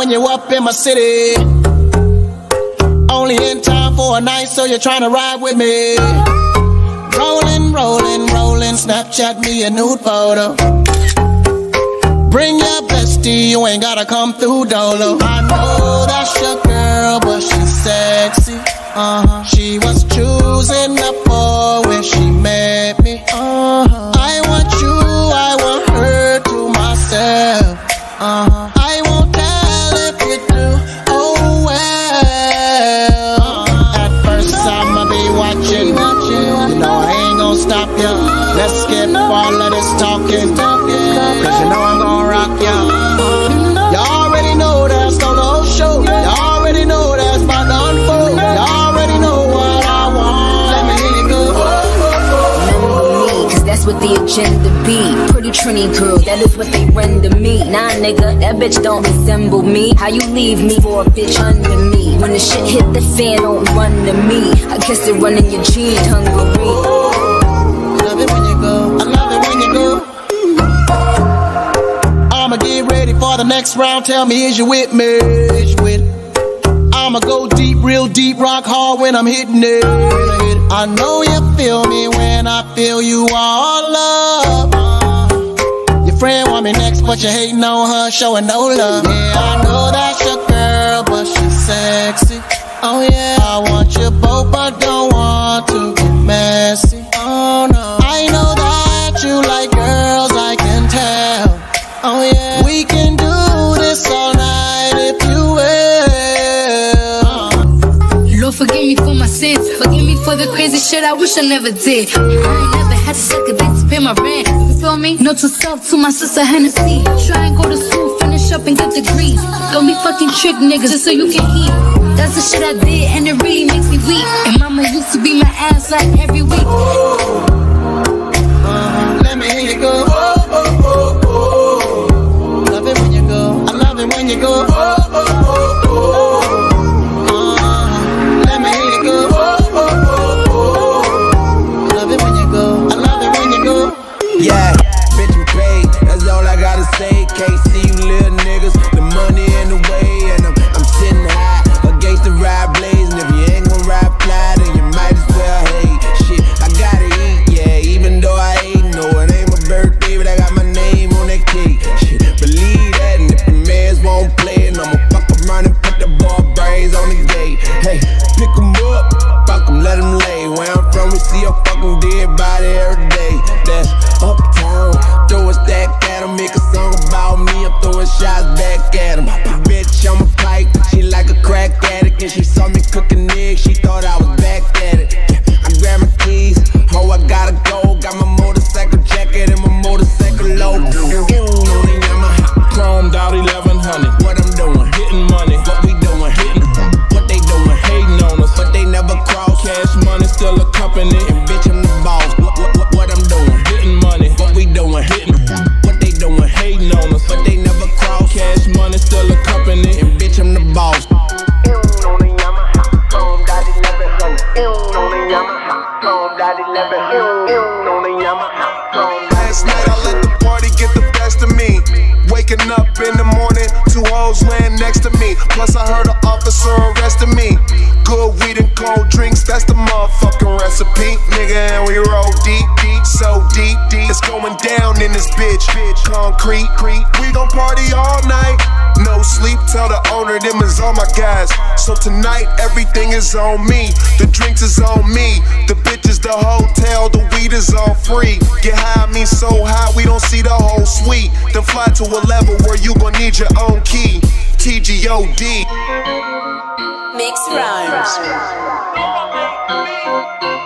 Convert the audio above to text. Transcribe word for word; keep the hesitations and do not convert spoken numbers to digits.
when you up in my city. Only in time for a night, so you're trying to ride with me. Rolling, rolling, rolling, Snapchat me a nude photo. Bring your bestie, you ain't gotta come through Dolo. I know that's your girl, but she's sexy. Uh-huh. She was choosing the boy when she met me. Uh-huh. I want you, I want her to myself. Uh-huh. I won't tell if you do, oh well. Uh-huh. At first I'ma be watching, you know I ain't gon' stop ya. Let's skip all of this talking, cause you know I'm gon' rock ya. Y'all already know that's on the whole show. Y'all already know that's about to unfold. Y'all already know what I want. Let me hear you go. Remember me, cause that's what the agenda be. Pretty Trini girl, that is what they render me. Nah nigga, that bitch don't resemble me. How you leave me for a bitch under me? When the shit hit the fan, don't run to me. I guess it run in your jeans, hungry. Love it when you go, I love it when you go. I'ma get ready for the next round. Tell me, is you with me? Is you with it? I'ma go deep, real deep, rock hard when I'm hitting it. I know you feel me when I feel you all up. Your friend want me next, but you hating on her, showing no love. Yeah, I know that's your girl, but she's sexy. Oh yeah, I want you both, but don't want to get messy. Oh no, I know that you like girls, I can tell. Oh yeah, we can do this all night if you will. Lord, forgive me for my sins. Forgive me for the crazy shit I wish I never did. I ain't never had to suck a dick to pay my rent. You feel me? Note to self, to my sister Hennessy. Try and go to school, finish up and get degrees. Don't be fucking trick niggas just so you can eat. That's the shit I did and it really makes me weak. And mama used to be my ass like every week. uh, Let me hear you go. Love it when you go, I love it when you go. Yeah, bitch, I'm paid. That's all I gotta say. Can't see you little niggas. The money in the way, and I'm, I'm sitting high against the ride blaze. And if you ain't gon' ride fly, then you might as well hate. Shit, I gotta eat, yeah. Even though I ain't no, it ain't my birthday, but I got my name on that cake. Shit, believe that. And if the mans won't play, and I'ma fuck around and put the ball brains on the gate. Hey, pick 'em up, fuck 'em, let 'em lay. Where I'm from, we see a fucking dead body every day. That's uptown, throw a stack at him, make a song about me, I'm throwing shots back at him. Bitch, I'm a pipe, she like a crack addict, and she saw me cooking eggs, she thought I was back at it. I grabbed my keys, oh I gotta go, got my motorcycle jacket and my motorcycle logo. Chromed out eleven hundred, what I'm doing, getting money, what we doing, hitting, what they doing, hating on us, but they never cross. Cash money still a company, and bitch I'm the boss, what, what, what, what I'm doing, getting money, what we doing, hitting, what they doing, hating on us, but they never cross. Cash money still a company, and bitch I'm the boss. Last night I let the party get the best of me. Waking up in the morning, two hoes laying next to me. Plus I heard an officer arrested me. Good weed and cold drinks, that's the motherfucking recipe. Nigga, and we roll deep, deep, so deep, deep. It's going down in this bitch, bitch. Concrete, we gon' party all night. No sleep, tell the owner them is all my guys. So tonight everything is on me. The drinks is on me. The bitches, the hotel, the weed is all free. Get high, I mean so high we don't see the whole suite. Then fly to a level where you gon' need your own key. T G O D. Mix rhymes.